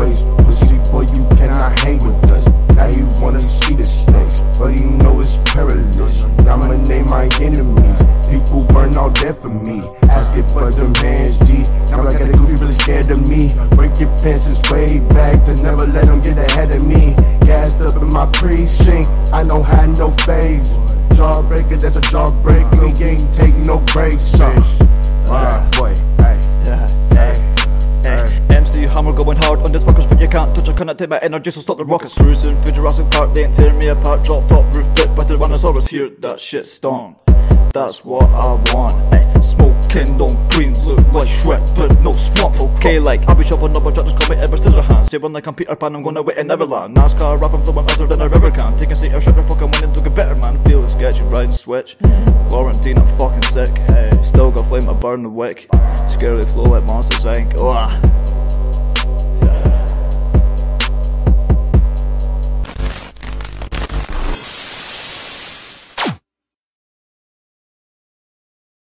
ways. Pussy boy, you cannot hang with us. Now you wanna see the snakes, but you know it's perilous. Dominate my enemies. People burn all dead for me. Asking for them hands, G. Now I got a goofy really scared of me. Break your pants since way back to never let them get ahead of me. Gassed up in my precinct, I don't have no phase. Jawbreaker, that's a jawbreak. We ain't take no breaks. Boy, hey, MC Hammer going hard on this fuckers, but you can't touch. I cannot take my energy, so stop the rockets. Cruising through Jurassic Park, they ain't tearing me apart. Drop top roof bit by Tyrannosaurus, hear that shit stomp. That's what I want. Smoking on green, look like Shrek, but no swamp. Okay, like I'll be chopping up a truck, just call me Edward Scissorhands. Saving like I'm Peter Pan, I'm gonna wait in Neverland. NASCAR rapping, flowing faster than a river can. Taking seat, shut the fucking winning to get better, man. Feeling sketchy, riding switch. Quarantine, I'm fucking sick. Hey, still got flame, I burn the wick. Scary flow like Monsters Inc. Ugh.